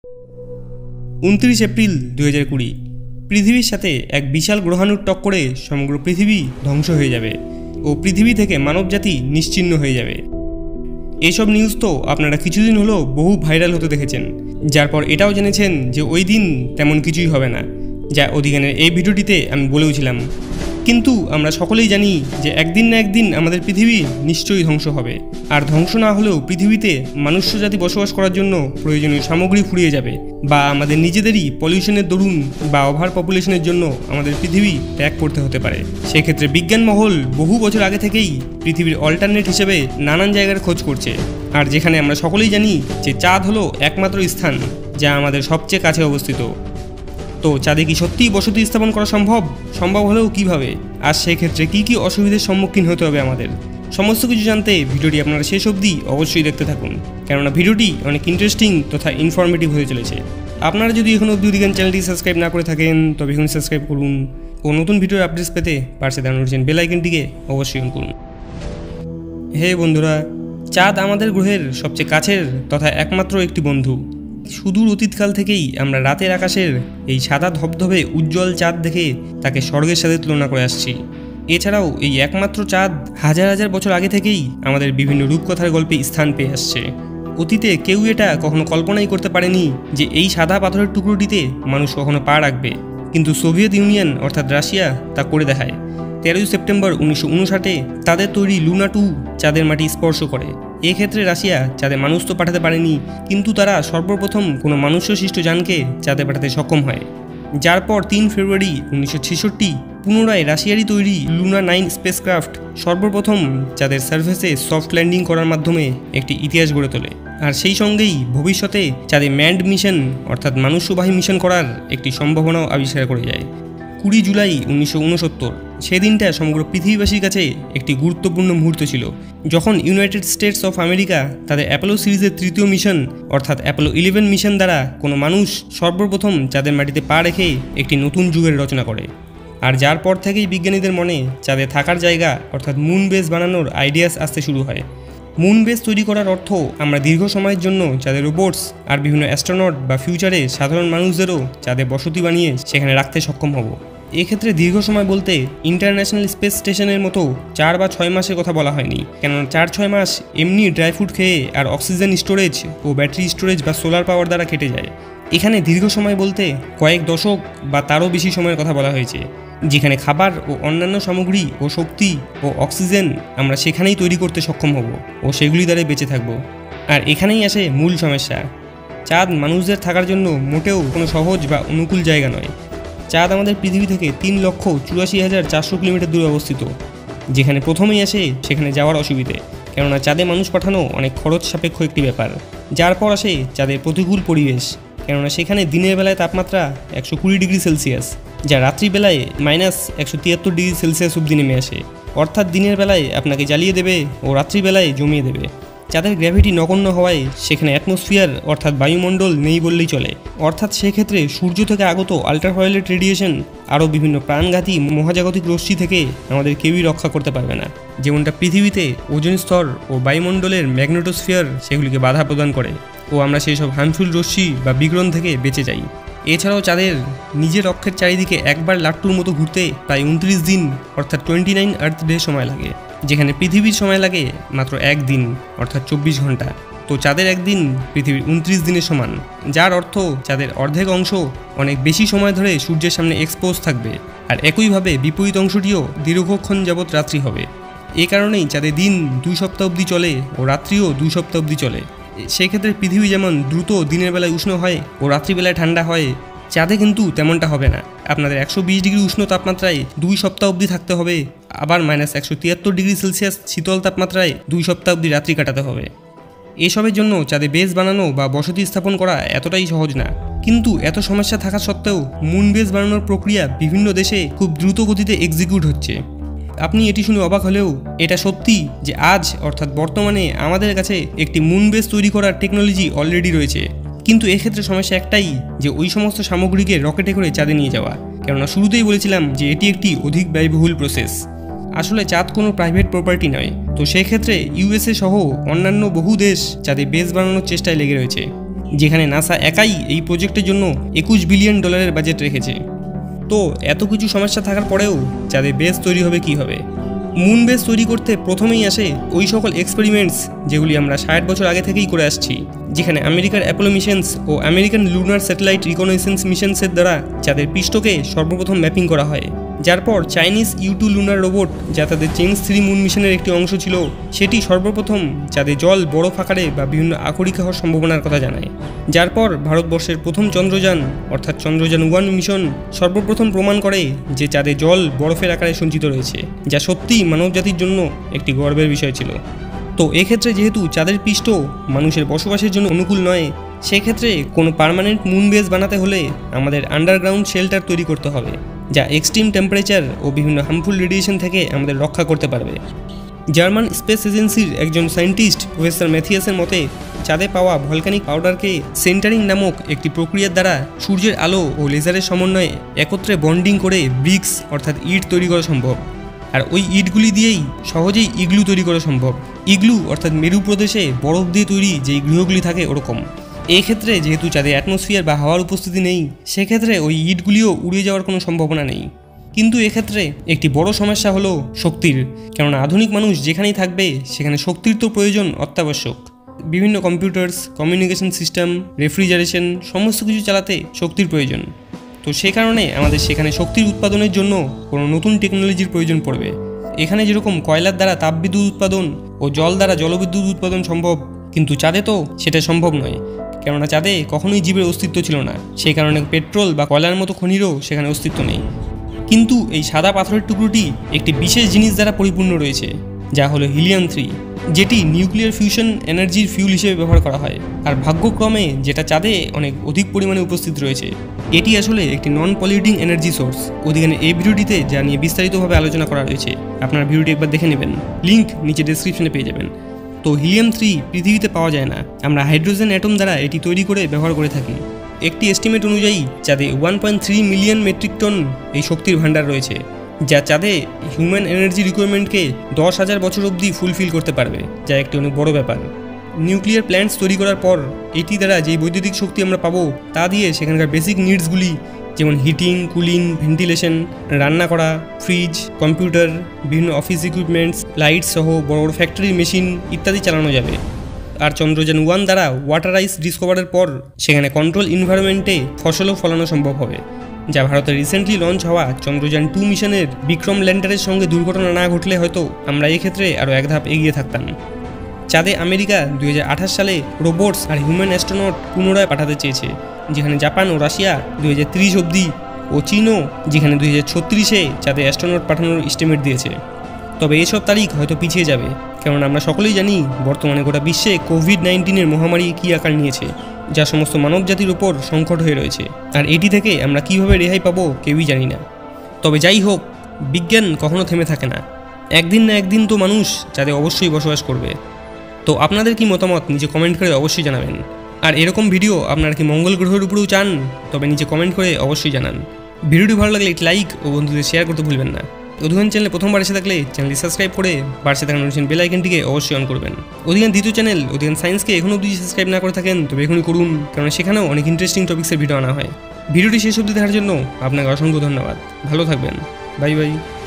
29 April 2020 পৃথিবীর সাথে এক বিশাল গ্রহাণুর টক্করে সমগ্র পৃথিবী ধ্বংস হয়ে যাবে ও পৃথিবী থেকে মানবজাতি নিশ্চিহ্ন হয়ে যাবে। এইসব নিউজ তো আপনারা কিছুদিন হলো বহু ভাইরাল হতে দেখেছেন, যার পর এটাও জেনেছেন যে ওই দিন তেমন কিছুই হবে না, যা অধিকানের এই ভিডিওটিতে আমি বলেওছিলাম। কিন্তু আমরা সকলেই জানি যে একদিন না একদিন আমাদের পৃথিবী নিশ্চয়ই ধ্বংস হবে, আর ধ্বংস না হলেও পৃথিবীতে মানুষ্যজাতি বসবাস করার জন্য প্রয়োজনীয় সামগ্রী ফুরিয়ে যাবে, বা আমাদের নিজেদেরই পলিউশনের দরুন বা ওভার পপুলেশনের জন্য আমাদের পৃথিবী ত্যাগ করতে হতে পারে। সেক্ষেত্রে বিজ্ঞান মহল বহু বছর আগে থেকেই পৃথিবীর অল্টারনেট হিসেবে নানান জায়গার খোঁজ করছে, আর যেখানে আমরা সকলেই জানি যে চাঁদ হলো একমাত্র স্থান যা আমাদের সবচেয়ে কাছে অবস্থিত। তো চাঁদে কি সত্যিই বসতি স্থাপন করা সম্ভব হলেও কিভাবে, আর সেক্ষেত্রে কী কী অসুবিধার সম্মুখীন হতে হবে আমাদের, সমস্ত কিছু জানতে ভিডিওটি আপনারা শেষ অবধি অবশ্যই দেখতে থাকুন, কেননা ভিডিওটি অনেক ইন্টারেস্টিং তথা ইনফরমেটিভ হতে চলেছে। আপনারা যদি এখনও অবধি চ্যানেলটি সাবস্ক্রাইব না করে থাকেন তবে এখন সাবস্ক্রাইব করুন ও নতুন ভিডিওর আপডেটস পেতে পাশে দাঁড়ানো বেল আইকনটিকে অবশ্যই অন করুন। হে বন্ধুরা, চাঁদ আমাদের গ্রহের সবচেয়ে কাছের তথা একমাত্র একটি বন্ধু। সুদূর অতীতকাল থেকেই আমরা রাতের আকাশের এই সাদা ধবধবে উজ্জ্বল চাঁদ দেখে তাকে স্বর্গের সাথে তুলনা করে আসছি। এছাড়াও এই একমাত্র চাঁদ হাজার হাজার বছর আগে থেকেই আমাদের বিভিন্ন রূপকথার গল্পে স্থান পেয়ে আসছে। অতীতে কেউ এটা কখনো কল্পনাই করতে পারেনি যে এই সাদা পাথরের টুকরোটিতে মানুষ কখনো পা রাখবে, কিন্তু সোভিয়েত ইউনিয়ন অর্থাৎ রাশিয়া তা করে দেখায়। 13 সেপ্টেম্বর 1959 তাদের তৈরি লুনা 2 চাঁদের মাটি স্পর্শ করে। এক্ষেত্রে রাশিয়া চাঁদে মানুষ তো পাঠাতে পারেনি, কিন্তু তারা সর্বপ্রথম কোনো মনুষ্যসৃষ্ট যানকে চাঁদে পাঠাতে সক্ষম হয়, যার পর 3 ফেব্রুয়ারি 1966 পুনরায় রাশিয়ারই তৈরি লুনা 9 স্পেসক্রাফট সর্বপ্রথম চাঁদের সার্ফেসে সফট ল্যান্ডিং করার মাধ্যমে একটি ইতিহাস গড়ে তোলে। আর সেই সঙ্গেই ভবিষ্যতে চাঁদে ম্যান্ড মিশন অর্থাৎ মানুষ্যবাহী মিশন করার একটি সম্ভাবনাও আবিষ্কার করে যায়। 20 জুলাই 1969 সেদিনটা সমগ্র পৃথিবীবাসীর কাছে একটি গুরুত্বপূর্ণ মুহূর্ত ছিল, যখন ইউনাইটেড স্টেটস অফ আমেরিকা তাদের অ্যাপোলো সিরিজের তৃতীয় মিশন অর্থাৎ অ্যাপোলো 11 মিশন দ্বারা কোনো মানুষ সর্বপ্রথম চাঁদের মাটিতে পা রেখে একটি নতুন যুগের রচনা করে। আর যার পর থেকেই বিজ্ঞানীদের মনে চাঁদে থাকার জায়গা অর্থাৎ মুন বেস বানানোর আইডিয়াস আসতে শুরু হয়। মুন বেস তৈরি করার অর্থ আমরা দীর্ঘ সময়ের জন্য চাঁদের রোবটস আর বিভিন্ন অ্যাস্ট্রোনট বা ফিউচারে সাধারণ মানুষদেরও চাঁদে বসতি বানিয়ে সেখানে রাখতে সক্ষম হব। এক্ষেত্রে দীর্ঘ সময় বলতে ইন্টারন্যাশনাল স্পেস স্টেশনের মতো 4 বা 6 মাসের কথা বলা হয়নি, কেননা 4-6 মাস এমনি ড্রাই ফ্রুট খেয়ে আর অক্সিজেন স্টোরেজ ও ব্যাটারি স্টোরেজ বা সোলার পাওয়ার দ্বারা কেটে যায়। এখানে দীর্ঘ সময় বলতে কয়েক দশক বা তারও বেশি সময়ের কথা বলা হয়েছে, যেখানে খাবার ও অন্যান্য সামগ্রী ও শক্তি ও অক্সিজেন আমরা সেখানেই তৈরি করতে সক্ষম হব ও সেগুলি দ্বারাই বেঁচে থাকব। আর এখানেই আসে মূল সমস্যা, চাঁদ মানুষদের থাকার জন্য মোটেও কোনো সহজ বা অনুকূল জায়গা নয়। চাঁদ আমাদের পৃথিবী থেকে 3,84,400 কিলোমিটার দূরে অবস্থিত। যেখানে প্রথমেই আসে সেখানে যাওয়ার অসুবিধে, কেননা চাঁদে মানুষ পাঠানো অনেক খরচ সাপেক্ষ একটি ব্যাপার। যার পর আসে চাঁদের প্রতিকূল পরিবেশ, কেননা সেখানে দিনের বেলায় তাপমাত্রা 120 ডিগ্রি সেলসিয়াস, যা রাত্রিবেলায় -173 ডিগ্রি সেলসিয়াস অবধি নেমে আসে। অর্থাৎ দিনের বেলায় আপনাকে জ্বালিয়ে দেবে ও রাত্রিবেলায় জমিয়ে দেবে। চাঁদের গ্র্যাভিটি নগণ্য হওয়ায় সেখানে অ্যাটমসফিয়ার অর্থাৎ বায়ুমণ্ডল নেই বললেই চলে। অর্থাৎ সেক্ষেত্রে সূর্য থেকে আগত আল্ট্রাভায়োলেট রেডিয়েশন আরও বিভিন্ন প্রাণঘাতী মহাজাগতিক রশ্মি থেকে আমাদের কেউই রক্ষা করতে পারবে না। যেমনটা পৃথিবীতে ওজোন স্তর ও বায়ুমণ্ডলের ম্যাগনেটোস্ফিয়ার সেগুলিকে বাধা প্রদান করে ও আমরা সেই সব হার্মফুল রশ্মি বা বিকিরণ থেকে বেঁচে যাই। এছাড়াও চাঁদের নিজের অক্ষের চারিদিকে একবার লাট্টুর মতো ঘুরতে প্রায় 29 দিন অর্থাৎ 29 আর্থ ডে সময় লাগে, যেখানে পৃথিবীর সময় লাগে মাত্র 1 দিন অর্থাৎ 24 ঘন্টা। তো চাঁদের একদিন পৃথিবীর 29 দিনের সমান, যার অর্থ চাঁদের অর্ধেক অংশ অনেক বেশি সময় ধরে সূর্যের সামনে এক্সপোজ থাকবে, আর একইভাবে বিপরীত অংশটিও দীর্ঘক্ষণ যাবৎ রাত্রি হবে। এ কারণেই চাঁদে দিন 2 সপ্তাহ অবধি চলে ও রাত্রিও 2 সপ্তাহ অবধি চলে। সেক্ষেত্রে পৃথিবী যেমন দ্রুত দিনের বেলায় উষ্ণ হয় ও রাত্রিবেলায় ঠান্ডা হয়, চাঁদে কিন্তু তেমনটা হবে না। আপনাদের 120 ডিগ্রি উষ্ণ তাপমাত্রায় 2 সপ্তাহ অবধি থাকতে হবে, আবার -173 ডিগ্রি সেলসিয়াস শীতল তাপমাত্রায় 2 সপ্তাহ অবধি রাত্রি কাটাতে হবে। এসবের জন্য চাঁদে বেস বানানো বা বসতি স্থাপন করা এতটাই সহজ না। কিন্তু এত সমস্যা থাকা সত্ত্বেও মুন বেস বানানোর প্রক্রিয়া বিভিন্ন দেশে খুব দ্রুত গতিতে এক্সিকিউট হচ্ছে। আপনি এটি শুনে অবাক হলেও এটা সত্যি যে আজ অর্থাৎ বর্তমানে আমাদের কাছে একটি মুন বেস তৈরি করার টেকনোলজি অলরেডি রয়েছে। কিন্তু এক্ষেত্রে সমস্যা একটাই, যে ওই সমস্ত সামগ্রীকে রকেটে করে চাঁদে নিয়ে যাওয়া, কেননা শুরুতেই বলেছিলাম যে এটি একটি অধিক ব্যয়বহুল প্রসেস। আসলে চাঁদ কোনো প্রাইভেট প্রপার্টি নয়, তো সেক্ষেত্রে ইউএসএ সহ অন্যান্য বহু দেশ চাঁদে বেস বানানোর চেষ্টায় লেগে রয়েছে। যেখানে নাসা একাই এই প্রজেক্টের জন্য $21 বিলিয়ন বাজেট রেখেছে। তো এত কিছু সমস্যা থাকার পরেও চাঁদে বেস তৈরি হবে কীভাবে? মুন বেস তৈরি করতে প্রথমেই আসে ওই সকল এক্সপেরিমেন্টস যেগুলি আমরা 60 বছর আগে থেকেই করে আসছি, যেখানে আমেরিকার অ্যাপোলো মিশনস ও আমেরিকান লুনার স্যাটেলাইট রিকগনাইসেন্স মিশনসের দ্বারা চাঁদের পৃষ্ঠকে সর্বপ্রথম ম্যাপিং করা হয়। যার পর চাইনিজ U2 লুনার রোবট, যা তাদের চেঞ্জ 3 মুন মিশনের একটি অংশ ছিল, সেটি সর্বপ্রথম চাঁদে জল বরফ আকারে বা বিভিন্ন আকরিক হওয়ার সম্ভাবনার কথা জানায়। যার পর ভারতবর্ষের প্রথম চন্দ্রযান অর্থাৎ চন্দ্রযান 1 মিশন সর্বপ্রথম প্রমাণ করে যে চাঁদে জল বরফের আকারে সঞ্চিত রয়েছে, যা সত্যিই মানবজাতির জন্য একটি গর্বের বিষয় ছিল। তো এক্ষেত্রে যেহেতু চাঁদের পৃষ্ঠ মানুষের বসবাসের জন্য অনুকূল নয়, সেক্ষেত্রে কোনো পার্মানেন্ট মুন বেস বানাতে হলে আমাদের আন্ডারগ্রাউন্ড শেল্টার তৈরি করতে হবে, যা এক্সট্রিম টেম্পারেচার ও বিভিন্ন হার্মফুল রেডিয়েশন থেকে আমাদের রক্ষা করতে পারবে। জার্মান স্পেস এজেন্সির একজন সায়েন্টিস্ট প্রফেসর ম্যাথিয়াসের মতে চাঁদে পাওয়া ভলকানিক পাউডারকে সেন্টারিং নামক একটি প্রক্রিয়ার দ্বারা সূর্যের আলো ও লেজারের সমন্বয়ে একত্রে বন্ডিং করে ব্রিক্স অর্থাৎ ইট তৈরি করা সম্ভব। আর ওই ইটগুলি দিয়েই সহজেই ইগলু তৈরি করা সম্ভব। ইগলু অর্থাৎ মেরু প্রদেশে বরফ দিয়ে তৈরি যেই গৃহগুলি থাকে ওরকম। এই ক্ষেত্রে যেহেতু চাঁদে অ্যাটমসফিয়ার বা হাওয়ার উপস্থিতি নেই, সেক্ষেত্রে ওই ইটগুলিও উড়ে যাওয়ার কোনো সম্ভাবনা নেই। কিন্তু এক্ষেত্রে একটি বড় সমস্যা হলো শক্তির, কেননা আধুনিক মানুষ যেখানেই থাকবে সেখানে শক্তির তো প্রয়োজন অত্যাবশ্যক। বিভিন্ন কম্পিউটার্স, কমিউনিকেশন সিস্টেম, রেফ্রিজারেশন সমস্ত কিছু চালাতে শক্তির প্রয়োজন। তো সেই কারণে আমাদের সেখানে শক্তির উৎপাদনের জন্য কোনো নতুন টেকনোলজির প্রয়োজন পড়বে। এখানে যেরকম কয়লার দ্বারা তাপবিদ্যুৎ উৎপাদন ও জল দ্বারা জলবিদ্যুৎ উৎপাদন সম্ভব, কিন্তু চাঁদে তো সেটা সম্ভব নয়, কেননা চাঁদে কখনোই জীবের অস্তিত্ব ছিল না। সেই কারণে পেট্রোল বা কয়লার মতো খনিরও সেখানে অস্তিত্ব নেই। কিন্তু এই সাদা পাথরের টুকরোটি একটি বিশেষ জিনিস দ্বারা পরিপূর্ণ রয়েছে, যা হলো হিলিয়াম 3, যেটি নিউক্লিয়ার ফিউশন এনার্জির ফিউল হিসেবে ব্যবহার করা হয়। আর ভাগ্যক্রমে যেটা চাঁদে অনেক অধিক পরিমাণে উপস্থিত রয়েছে। এটি আসলে একটি নন পলিউটিং এনার্জি সোর্স। ওদিকে এই ভিডিওটিতে যা নিয়ে বিস্তারিতভাবে আলোচনা করা রয়েছে, আপনারা ভিডিওটি একবার দেখে নেবেন, লিঙ্ক নিচে ডেসক্রিপশনে পেয়ে যাবেন। তো হিলিয়াম 3 পৃথিবীতে পাওয়া যায় না, আমরা হাইড্রোজেন অ্যাটম দ্বারা এটি তৈরি করে ব্যবহার করে থাকি। একটি এস্টিমেট অনুযায়ী চাঁদে 1.3 মিলিয়ন মেট্রিক টন এই শক্তির ভাণ্ডার রয়েছে, যা চাঁদে হিউম্যান এনার্জি রিকোয়ারমেন্টকে 10,000 বছর অবধি ফুলফিল করতে পারবে, যা একটি অনেক বড় ব্যাপার। নিউক্লিয়ার প্ল্যান্টস তৈরি করার পর এটি দ্বারা যেই বৈদ্যুতিক শক্তি আমরা পাবো, তা দিয়ে সেখানকার বেসিক নিডসগুলি যেমন হিটিং, কুলিং, ভেন্টিলেশন, রান্না করা, ফ্রিজ, কম্পিউটার, বিভিন্ন অফিস ইকুইপমেন্টস, লাইটস সহ বড় বড় ফ্যাক্টরি মেশিন ইত্যাদি চালানো যাবে। আর চন্দ্রযান 1 দ্বারা ওয়াটার আইস ডিসকভারের পর সেখানে কন্ট্রোল এনভায়রনমেন্টে ফসলও ফলানো সম্ভব হবে, যা ভারতের রিসেন্টলি লঞ্চ হওয়া চন্দ্রযান 2 মিশনের বিক্রম ল্যান্ডারের সঙ্গে দুর্ঘটনা না ঘটলে হয়তো আমরা এক্ষেত্রে আরও এক ধাপ এগিয়ে থাকতাম। চাঁদে আমেরিকা 2028 সালে রোবটস আর হিউম্যান অ্যাস্ট্রোনট পুনরায় পাঠাতে চেয়েছে, যেখানে জাপান ও রাশিয়া 2030 অবধি ও চীনও যেখানে 2036-এ চাঁদে অ্যাস্ট্রোনট পাঠানোর এস্টিমেট দিয়েছে। তবে এসব তারিখ হয়তো পিছিয়ে যাবে, কারণ আমরা সকলেই জানি বর্তমানে গোটা বিশ্বে কোভিড-19-এর মহামারী কী আকার নিয়েছে, যা সমস্ত মানবজাতির উপর সংকট হয়ে রয়েছে। আর এটি থেকে আমরা কীভাবে রেহাই পাবো কেউই জানি না। তবে যাই হোক, বিজ্ঞান কখনো থেমে থাকে না, একদিন না একদিন তো মানুষ চাঁদে অবশ্যই বসবাস করবে। তো আপনাদের কি মতামত নিচে কমেন্ট করে অবশ্যই জানাবেন। আর এরকম ভিডিও আপনারা কি মঙ্গল গ্রহের উপরেও চান? তবে নিচে কমেন্ট করে অবশ্যই জানান। ভিডিওটি ভালো লাগলে একটি লাইক ও বন্ধুদের শেয়ার করতে ভুলবেন না। অধিকান চ্যানেলে প্রথমবার এসে থাকলে চ্যানেলটি সাবস্ক্রাইব করে পাশে থাকা নোটিফিকেশন বেল আইকনটিকে অবশ্যই অন করবেন। অধিকান দ্বিতীয় চ্যানেল অধিকান সায়েন্সকে এখনও অবধি সাবস্ক্রাইব না করে থাকেন তবে এখনই করুন, কারণ সেখানেও অনেক ইন্টারেস্টিং টপিক্সের ভিডিও আনা হয়। ভিডিওটি শেষ অবধি দেখার জন্য আপনাকে অসংখ্য ধন্যবাদ। ভালো থাকবেন। Bye by.